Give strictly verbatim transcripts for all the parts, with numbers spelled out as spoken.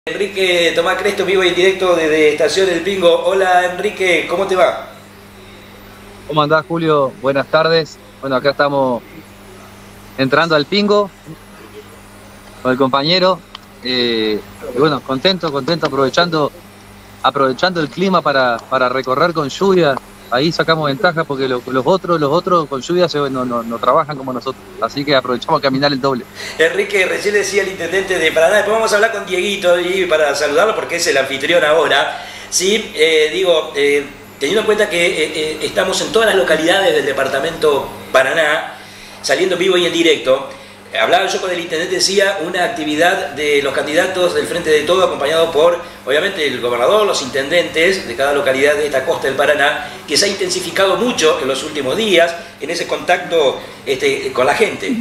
Enrique Tomás Cresto, vivo y en directo desde Estación El Pingo. Hola Enrique, ¿cómo te va? ¿Cómo andás, Julio? Buenas tardes. Bueno, acá estamos entrando al Pingo con el compañero. Eh, y bueno, contento, contento, aprovechando, aprovechando el clima para, para recorrer con lluvia. Ahí sacamos ventaja porque lo, los otros, los otros con lluvia se, no, no, no trabajan como nosotros. Así que aprovechamos a caminar el doble. Enrique, recién decía el intendente de Paraná, después vamos a hablar con Dieguito y para saludarlo porque es el anfitrión ahora. Sí, eh, digo, eh, teniendo en cuenta que eh, eh, estamos en todas las localidades del departamento Paraná, saliendo vivo y en directo. Hablaba yo con el intendente, decía, una actividad de los candidatos del Frente de Todo, acompañado por, obviamente, el gobernador, los intendentes de cada localidad de esta costa del Paraná, que se ha intensificado mucho en los últimos días en ese contacto este, con la gente.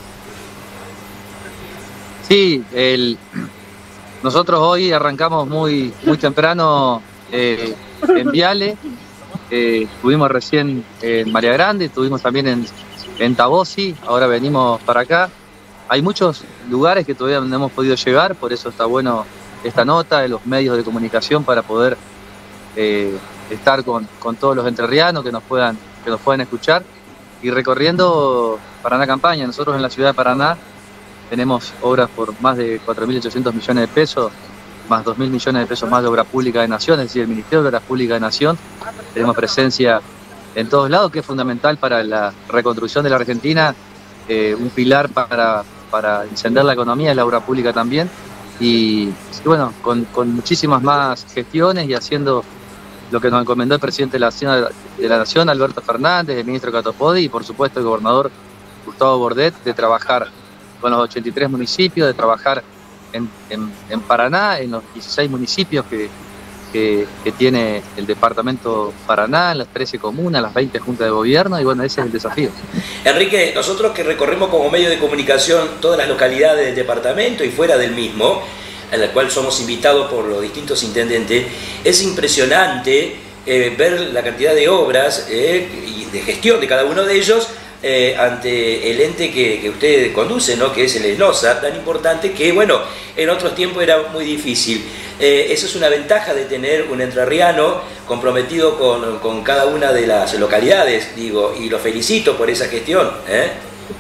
Sí, el, nosotros hoy arrancamos muy, muy temprano eh, en Viale, eh, estuvimos recién en María Grande, estuvimos también en, en Tabosi, ahora venimos para acá. Hay muchos lugares que todavía no hemos podido llegar, por eso está bueno esta nota de los medios de comunicación para poder eh, estar con, con todos los entrerrianos que nos puedan, que nos puedan escuchar y recorriendo Paraná Campaña. Nosotros en la ciudad de Paraná tenemos obras por más de cuatro mil ochocientos millones de pesos, más dos mil millones de pesos más de obra pública de Nación, es decir, el Ministerio de Obras Públicas de Nación. Tenemos presencia en todos lados, que es fundamental para la reconstrucción de la Argentina, eh, un pilar para, para encender la economía es la obra pública también. Y, y bueno, con, con muchísimas más gestiones y haciendo lo que nos encomendó el presidente de la, de la Nación, Alberto Fernández, el ministro Catopodi y por supuesto el gobernador Gustavo Bordet, de trabajar con los ochenta y tres municipios, de trabajar en, en, en Paraná, en los dieciséis municipios que, que, que tiene el departamento Paraná, en las trece comunas, las veinte juntas de gobierno, y bueno, ese es el desafío. Enrique, nosotros que recorremos como medio de comunicación todas las localidades del departamento y fuera del mismo, a la cual somos invitados por los distintos intendentes, es impresionante eh, ver la cantidad de obras eh, y de gestión de cada uno de ellos eh, ante el ente que, que usted conduce, ¿no? Que es el ESNOSA, tan importante que, bueno, en otros tiempos era muy difícil. Eh, eso es una ventaja de tener un entrerriano comprometido con, con cada una de las localidades, digo, y lo felicito por esa gestión, ¿eh?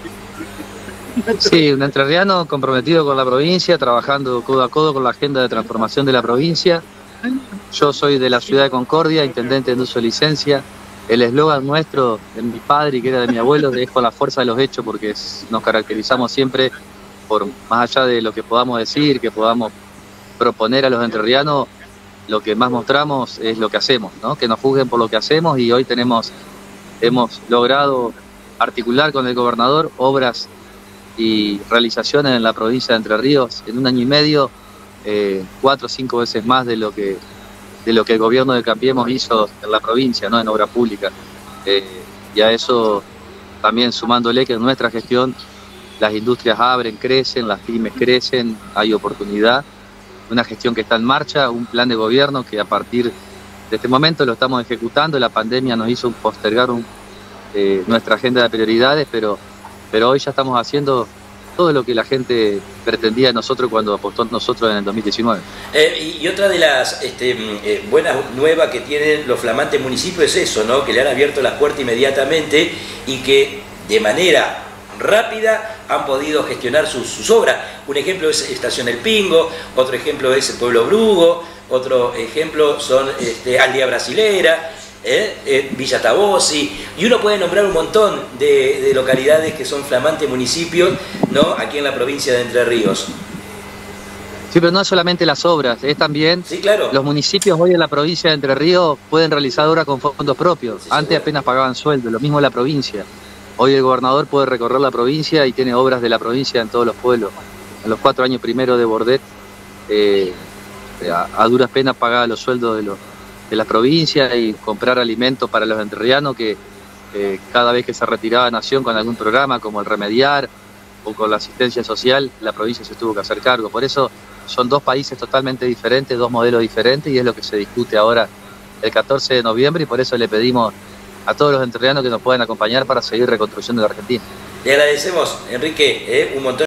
Sí, un entrerriano comprometido con la provincia, trabajando codo a codo con la agenda de transformación de la provincia. Yo soy de la ciudad de Concordia, intendente en uso de licencia. El eslogan nuestro, de mi padre y que era de mi abuelo, es con la fuerza de los hechos, porque nos caracterizamos siempre por, más allá de lo que podamos decir, que podamos proponer a los entrerrianos, lo que más mostramos es lo que hacemos, ¿no? Que nos juzguen por lo que hacemos, y hoy tenemos, hemos logrado articular con el gobernador obras y realizaciones en la provincia de Entre Ríos en un año y medio, eh, cuatro o cinco veces más de lo que de lo que el gobierno de Cambiemos hizo en la provincia, ¿no? En obra pública. Eh, y a eso también sumándole que en nuestra gestión las industrias abren, crecen, las pymes crecen, hay oportunidad, una gestión que está en marcha, un plan de gobierno que a partir de este momento lo estamos ejecutando. La pandemia nos hizo postergar un, eh, nuestra agenda de prioridades, pero Pero hoy ya estamos haciendo todo lo que la gente pretendía de nosotros cuando apostó en nosotros en el dos mil diecinueve. Eh, y otra de las este, eh, buenas nuevas que tienen los flamantes municipios es eso, ¿no? Que le han abierto las puertas inmediatamente y que de manera rápida han podido gestionar sus, sus obras. Un ejemplo es Estación El Pingo, otro ejemplo es el Pueblo Brugo, otro ejemplo son este, Aldea Brasilera, ¿Eh? Eh, Villa Tabosi, y uno puede nombrar un montón de, de localidades que son flamantes municipios, ¿no? Aquí en la provincia de Entre Ríos. Sí, pero no es solamente las obras, es también, sí, claro, los municipios hoy en la provincia de Entre Ríos pueden realizar obras con fondos propios. Sí, antes apenas pagaban sueldo, lo mismo la provincia. Hoy el gobernador puede recorrer la provincia y tiene obras de la provincia en todos los pueblos. En los cuatro años primeros de Bordet, eh, a, a duras penas pagaba los sueldos de los de la provincia y comprar alimentos para los entrerrianos que eh, cada vez que se retiraba Nación con algún programa como el Remediar o con la asistencia social, la provincia se tuvo que hacer cargo. Por eso son dos países totalmente diferentes, dos modelos diferentes, y es lo que se discute ahora el catorce de noviembre, y por eso le pedimos a todos los entrerrianos que nos puedan acompañar para seguir reconstruyendo la Argentina. Le agradecemos, Enrique, eh, un montón.